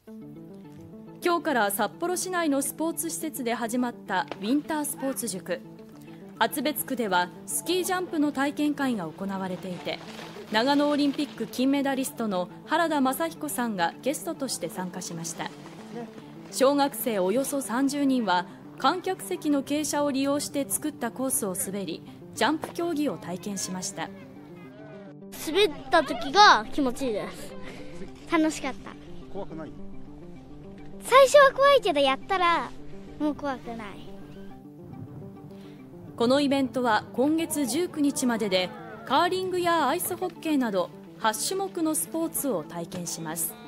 今日から札幌市内のスポーツ施設で始まったウィンタースポーツ塾。厚別区ではスキージャンプの体験会が行われていて、長野オリンピック金メダリストの原田雅彦さんがゲストとして参加しました。小学生およそ30人は観客席の傾斜を利用して作ったコースを滑り、ジャンプ競技を体験しました。 滑った時が気持ちいいです。楽しかった。 怖くない？ 最初は怖いけど、やったらもう怖くない。 このイベントは今月19日までで、カーリングやアイスホッケーなど8種目のスポーツを体験します。